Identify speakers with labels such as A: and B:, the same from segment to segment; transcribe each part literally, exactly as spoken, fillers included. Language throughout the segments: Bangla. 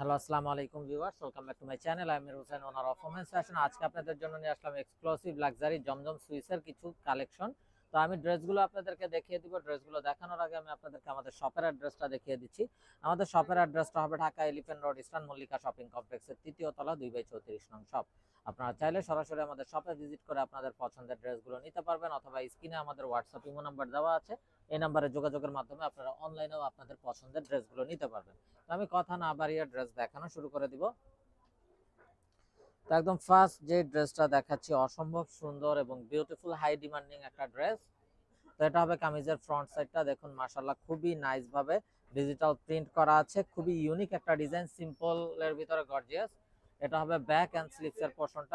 A: হ্যালো, আসসালামু আলাইকুম viewers, welcome back to my channel. আমি Amir Hossain, owner of women's fashion. আজকে আপনাদের জন্য নিয়ে আসলাম এক্সক্লুসিভ লাক্সারি জমজম সুইসের কিছু কালেকশন। তো আমি ড্রেসগুলো আপনাদেরকে দেখিয়ে দিব। ড্রেসগুলো দেখানোর আগে আমি আপনাদেরকে আমাদের শপের অ্যাড্রেসটা দেখিয়ে দিচ্ছি। আমাদের শপের অ্যাড্রেসটা হবে Dhaka elephant road, eastern Mallika shopping কমপ্লেক্সের তৃতীয় তলা, দুই বাই চৌত্রিশ নং শপ। আপনারা চাইলে সরাসরি আমাদের শপে ভিজিট করে আপনাদের পছন্দের ড্রেসগুলো নিতে পারবেন, অথবা স্ক্রিনে আমাদের হোয়াটসঅ্যাপ ইমো নাম্বার দেওয়া আছে, এই নাম্বারে যোগাযোগের মাধ্যমে আপনারা অনলাইনেও আপনাদের পছন্দের ড্রেসগুলো নিতে পারবেন। আমি কথা না বাড়িয়ে ড্রেস দেখানো শুরু করে দিব। তো একদম ফার্স্ট যে ড্রেসটা দেখাচ্ছি, অসম্ভব সুন্দর এবং বিউটিফুল হাই ডিমান্ডিং একটা ড্রেস। তো এটা হবে কামিজের ফ্রন্ট সাইডটা, দেখুন মাশাআল্লাহ খুবই নাইস ভাবে ডিজিটাল প্রিন্ট করা আছে, খুবই ইউনিক একটা ডিজাইন, সিম্পল এর ভিতরে গর্জিয়াস। এটা হবে ব্যাক এন্ড স্লিভস এর পোরশনটা।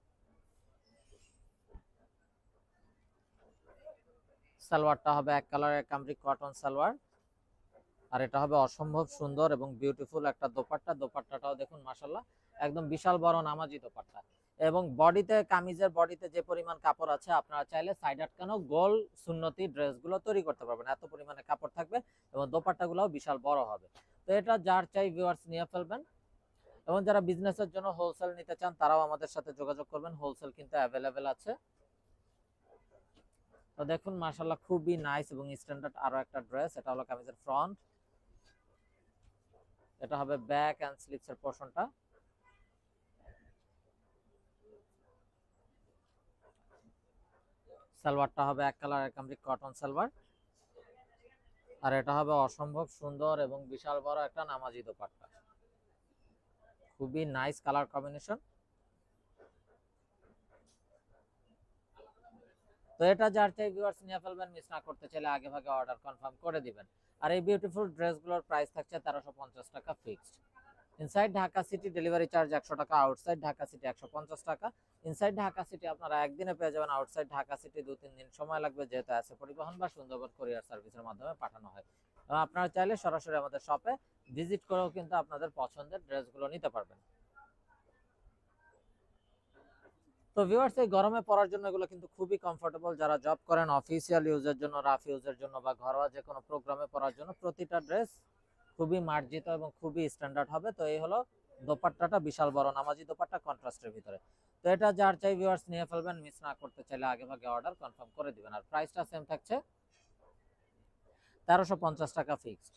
A: সালোয়ারটা হবে এক কালারের কামরিক কটন সালোয়ার, আর এটা হবে অসম্ভব সুন্দর এবং বিউটিফুল একটা দোপাট্টা। দোপাট্টাটাও দেখুন মাশাআল্লাহ একদম বিশাল বড় নামাজি দোপাট্টা। এবং বডিতে, কামিজের বডিতে যে পরিমাণ কাপড় আছে, আপনারা চাইলে সাইড আটকানো গোল সুন্নতি ড্রেসগুলো তৈরি করতে পারবেন, এত পরিমাণে কাপড় থাকবে এবং দোপাট্টাগুলোও বিশাল বড় হবে। তো এটা যার চাই ভিউয়ার্স নিয়ে ফেলবেন। এবং যারা বিজনেসের জন্য হোলসেল নিতে চান তারাও আমাদের সাথে যোগাযোগ করবেন, হোলসেল কিন্তু অ্যাভেলেবেল আছে। তো দেখুন মাশাআল্লাহ খুবই নাইস এবং স্ট্যান্ডার্ড আরো একটা ড্রেস। এটা হলো কামিজের ফ্রন্ট, এটা হবে ব্যাক এন্ড স্লিভস এর পোরশনটা। সালোয়ারটা হবে এক কালারের কামরিক কটন সালোয়ার, আর এটা হবে অসম্ভব সুন্দর এবং বিশাল বড় একটা নামাজি দোপাট্টা। খুবই নাইস কালার কম্বিনেশন। তো এটা যার চাই ভিউয়ার্স নিয়ে ফেলবেন, মিস না করতে চাইলে আগে ভাগে অর্ডার কনফার্ম করে দিবেন। আর এই বিউটিফুল ড্রেসগুলোর প্রাইস থাকছে তেরোশো পঞ্চাশ টাকা fixed. Inside Dhaka city delivery charge একশো টাকা, আউটসাইড ঢাকা সিটি একশো পঞ্চাশ টাকা। ইনসাইড ঢাকা সিটি আপনারা একদিনে পেয়ে যাবেন, আউটসাইড ঢাকা সিটি দু তিন দিন সময় লাগবে, যেহেতু আছে পরিবহন বা সুন্দরবন কুরিয়ার সার্ভিসের মাধ্যমে পাঠানো হয়। আপনারা চাইলে সরাসরি আমাদের শপে ভিজিট করেও কিন্তু আপনাদের পছন্দের ড্রেসগুলো নিতে পারবেন। তো ভিউয়ার্স, এই গরমে পরার জন্য এগুলো কিন্তু খুবই কমফোর্টেবল। যারা জব করেন, অফিসিয়াল ইউজের জন্য, রাফ ইউজের জন্য বা ঘরোয়া যে কোনো প্রোগ্রামে পরার জন্য প্রতিটা ড্রেস খুবই মার্জিত এবং খুবই স্ট্যান্ডার্ড হবে। তো এই হলো দোপাট্টাটা, বিশাল বড় নামাজি দোপাট্টা কন্ট্রাস্টের ভিতরে। তো এটা যার চাই ভিউয়ার্স নিয়ে ফেলবেন, মিস না করতে চাইলে আগে ভাগে অর্ডার কনফার্ম করে দিবেন। আর প্রাইসটা সেম থাকছে তেরোশো পঞ্চাশ টাকা ফিক্সড।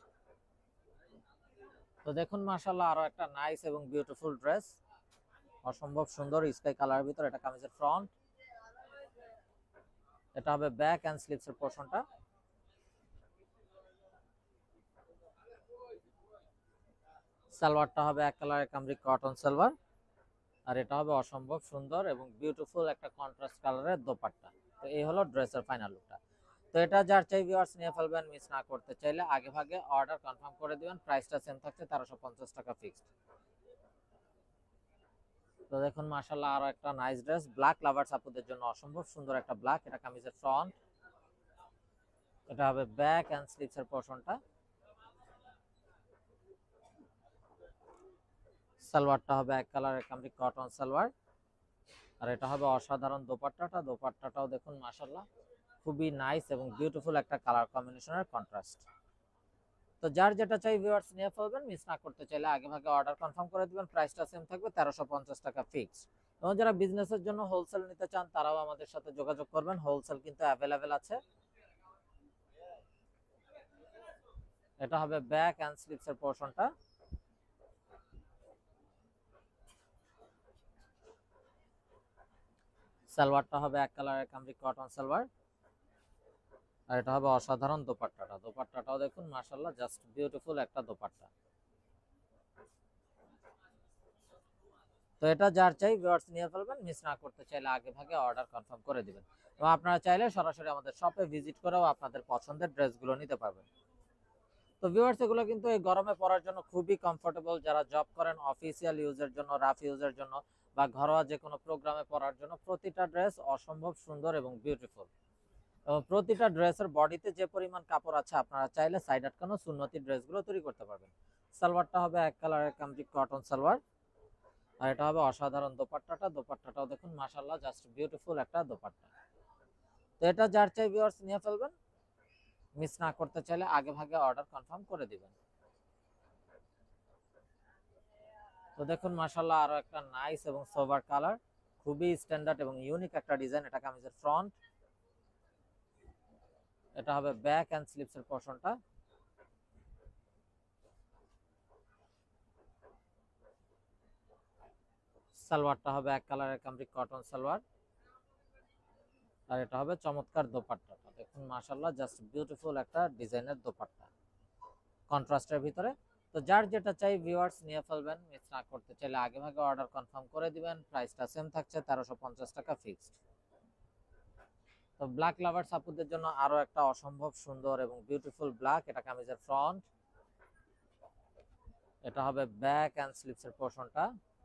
A: তো দেখুন মাশাআল্লাহ আরো একটা নাইস এবং বিউটিফুল ড্রেস, অসম্ভব সুন্দর স্কাই কালারের ভিতর। এটা কামিজের ফ্রন্ট, এটা হবে ব্যাক এন্ড স্লিভস এর পোরশনটা। সালোয়ারটা হবে এক কালারের কামরিক কটন সালোয়ার, আর এটা হবে অসম্ভব সুন্দর এবং বিউটিফুল একটা কন্ট্রাস্ট কালারের দোপাট্টা। তো এই হলো ড্রেসের ফাইনাল লুকটা। তো এটা যার চাই ভিউয়ার্স নিয়ে ফেলবেন, মিস না করতে চাইলে আগে ভাগে অর্ডার কনফার্ম করে দিবেন। প্রাইসটা সেম থাকছে তেরোশো পঞ্চাশ টাকা ফিক্সড। তো দেখুন মাশাআল্লাহ আরো একটা নাইস ড্রেস, ব্ল্যাক লাভার্স আপুদের জন্য অসম্ভব সুন্দর একটা ব্ল্যাক। এটা কামিজের ফ্রন্ট, এটা হবে ব্যাক এন্ড স্লিভস এর পোরশনটা। সালোয়ারটা হবে এক কালারের কামরিক কটন সালোয়ার, আর এটা হবে অসাধারণ দোপাট্টাটা। দোপাট্টাটাও দেখুন মাশাআল্লাহ খুবই নাইস এবং বিউটিফুল একটা কালার কম্বিনেশনের কন্ট্রাস্ট। তো যার যেটা চাই ভিউয়ার্স নিয়ে ফেলবেন, মিস না করতে চাইলে আগে ভাগে অর্ডার কনফার্ম করে দিবেন। প্রাইসটা সেম থাকবে তেরোশো পঞ্চাশ টাকা ফিক্সড। এবং যারা বিজনেসের জন্য হোলসেল নিতে চান তারাও আমাদের সাথে যোগাযোগ করবেন, হোলসেল কিন্তু অ্যাভেলেবেল আছে। এটা হবে ব্যাক এন্ড স্লিভস এর পোরশনটা। সালোয়ারটা হবে এক কালারের কামরিক কটন সালোয়ার, আর এটা হবে অসাধারণ দোপাট্টাটা। দোপাট্টাটাও দেখুন মাশাআল্লাহ জাস্ট বিউটিফুল একটা দোপাট্টা। তো এটা যার চাই ভিউয়ার্স নিয়ে ফেলবেন, মিস না করতে চাইলে আগে ভাগে অর্ডার কনফার্ম করে দিবেন। এবং আপনারা চাইলে সরাসরি আমাদের শপে ভিজিট করেও আপনাদের পছন্দের ড্রেসগুলো নিতে পারবেন। তো ভিউয়ার্স, এগুলো কিন্তু এই গরমে পরার জন্য খুবই কমফোর্টেবল। যারা জব করেন, অফিসিয়াল ইউজের জন্য, রাফ ইউজের জন্য বা ঘরোয়া যে কোনো প্রোগ্রামে পরার জন্য প্রতিটা ড্রেস অসম্ভব সুন্দর এবং বিউটিফুল। এবং প্রতিটা ড্রেসের বডিতে যে পরিমাণ কাপড় আছে, আপনারা চাইলে সাইড আটকানো সুন্নতি ড্রেসগুলো তৈরি করতে পারবেন। সালোয়ারটা হবে এক কালারের কামরিক কটন সালোয়ার, আর এটা হবে অসাধারণ দোপাট্টাটা। দোপাট্টাটাও দেখুন মাশাআল্লাহ জাস্ট বিউটিফুল একটা দোপাট্টা। তো এটা যার চাই ভিউয়ার্স নিয়ে ফেলবেন, মিস না করতে চাইলে আগে ভাগে অর্ডার কনফার্ম করে দিবেন। তো দেখুন মাশাআল্লাহ আরো একটা নাইস এবং সোবার কালার, খুবই স্ট্যান্ডার্ড এবং ইউনিক একটা ডিজাইন। এটা কামিজের ফ্রন্ট, এটা হবে ব্যাক এন্ড স্লিপস এর পোরশনটা। সালোয়ারটা হবে এক কালারের কামরিক কটন সালোয়ার, আর এটা হবে চমৎকার দোপাট্টাটা। দেখুন মাশাআল্লাহ জাস্ট বিউটিফুল একটা ডিজাইনের দোপাট্টা কন্ট্রাস্টের ভিতরে। তো যার যেটা চাই ভিউয়ার্স নিয়ে ফেলবেন, মিস না করতে চাইলে আগে ভাগে অর্ডার কনফার্ম করে দিবেন। প্রাইসটা সেম থাকছে তেরোশো পঞ্চাশ টাকা ফিক্সড। তো ব্ল্যাক লাভার্স আপুদের জন্য আরো একটা অসম্ভব সুন্দর এবং বিউটিফুল ব্ল্যাক, এটা কামিজের ফ্রন্ট, এটা হবে ব্যাক এন্ড স্লিপস এর পোরশনটা।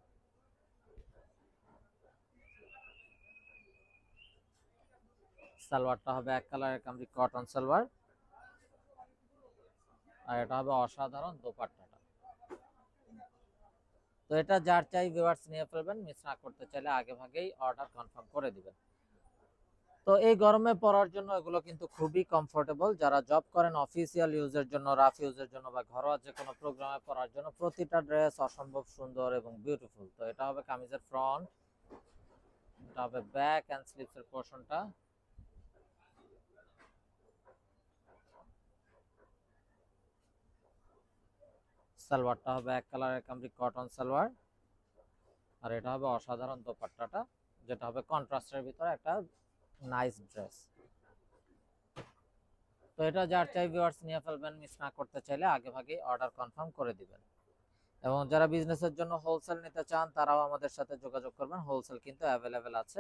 A: সালোয়ারটা হবে এক কালারের কামরিক কটন সালোয়ার, আর এটা হবে অসাধারণ দোপাট্টাটা। তো এটা যার চাই ভিউয়ার্স নিয়ে ফেলবেন, মিস না করতে চাইলে আগে ভাগেই অর্ডার কনফার্ম করে দিবেন। তো এই গরমে পরার জন্য এগুলো কিন্তু খুবই কমফোর্টেবল। যারা জব করেন অফিসিয়াল ইউজের জন্য, রাফ ইউজের জন্য বা ঘরোয়া যে কোনো প্রোগ্রামে পরার জন্য প্রতিটা ড্রেস অসম্ভব সুন্দর এবং বিউটিফুল। তো এটা হবে কামিজের ফ্রন্ট, এটা হবে ব্যাক এন্ড স্লিপস এর পোরশনটা। সালোয়ারটা হবে এক কালারের কামরিক কটন সালোয়ার, আর এটা হবে অসাধারণ দোপাট্টাটা, যেটা হবে কন্ট্রাস্টের ভিতরে একটা নাইস ড্রেস। তো এটা যার চাই ভিউয়ার্স নিয়ে ফেলবেন, মিস না করতে চাইলে আগে ভাগেই অর্ডার কনফার্ম করে দিবেন। এবং যারা বিজনেসের জন্য হোলসেল নিতে চান তারাও আমাদের সাথে যোগাযোগ করবেন, হোলসেল কিন্তু অ্যাভেলেবেল আছে।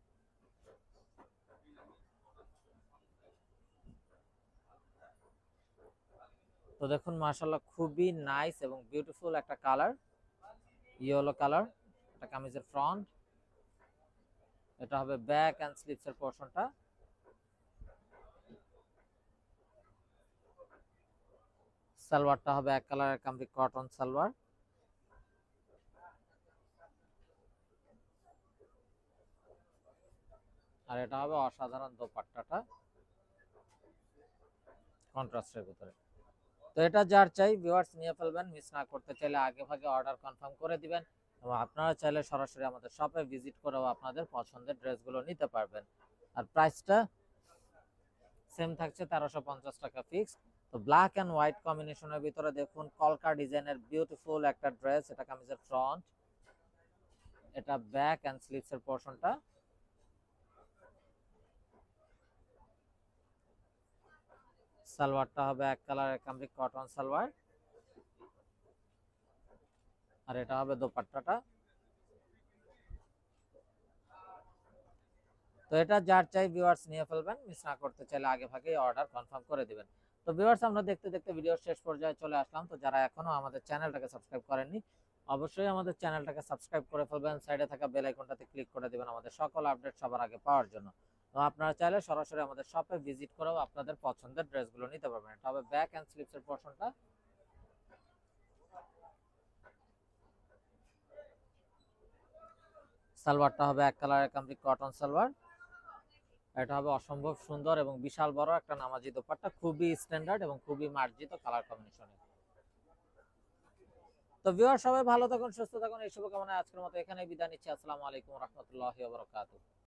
A: তো দেখুন মাশাআল্লাহ খুবই নাইস এবং বিউটিফুল একটা কালার, ইয়েলো কালার, এটা কামিজের ফ্রন্ট, এটা হবে ব্যাক এন্ড স্লিপস এর পোরশনটা। সালোয়ারটা হবে এক কালারের কামরিক কটন সালোয়ার, আর এটা হবে অসাধারণ দোপাট্টাটা কন্ট্রাস্টের ভিতরে। তো এটা যার চাই ভিউয়ার্স নিয়ে ফেলবেন, মিস না করতে চাইলে আগে ভাগে অর্ডার কনফার্ম করে দিবেন। এবং আপনারা চাইলে সরাসরি আমাদের শপে ভিজিট করেও আপনাদের পছন্দের ড্রেসগুলো নিতে পারবেন। আর প্রাইসটা সেম থাকছে তেরোশো পঞ্চাশ টাকা ফিক্সড। তো ব্ল্যাক এন্ড হোয়াইট কম্বিনেশনের ভিতরে দেখুন কলকা ডিজাইনের বিউটিফুল একটা ড্রেস, এটা কামিজের ফ্রন্ট, এটা ব্যাক এন্ড স্লিভস এর পোরশনটা। সালোয়ারটা হবে এক কালারের কামরিক কটন সালোয়ার, আর এটা হবে দোপাট্টাটা। তো এটা যার চাই ভিউয়ার্স নিয়ে ফেলবেন, মিস না করতে চাইলে আগে ভাগেই অর্ডার কনফার্ম করে দিবেন। তো ভিউয়ার্স আমরা দেখতে দেখতে ভিডিওর শেষ পর্যায়ে চলে আসলাম। তো যারা এখনো আমাদের চ্যানেলটাকে সাবস্ক্রাইব করেননি, অবশ্যই আমাদের চ্যানেলটাকে সাবস্ক্রাইব করে ফেলবেন, সাইডে থাকা বেল আইকনটাতে ক্লিক করে দিবেন আমাদের সকল আপডেট সবার আগে পাওয়ার জন্য। তো আপনারা চাইলে সরাসরি আমাদের শপে ভিজিট করেও আপনাদের পছন্দের ড্রেসগুলো নিতে পারবেন। এটা হবে ব্যাক এন্ড স্লিভস এর পোরশনটা। সালোয়ারটা হবে এক কালারের কামরিক কটন সালোয়ার, এটা হবে অসম্ভব সুন্দর এবং বিশাল বড় একটা নামাজি দোপাট্টা, খুবই স্ট্যান্ডার্ড এবং খুবই মার্জিত কালার কম্বিনেশনে। তো ভিউয়ার সবাই ভালো থাকুন, সুস্থ থাকুন, এই শুভকামনায় আজকের মতো এখানেই বিদায় নিচ্ছি। আসসালামু আলাইকুম ওয়া রাহমাতুল্লাহি ওয়া বারাকাতুহু।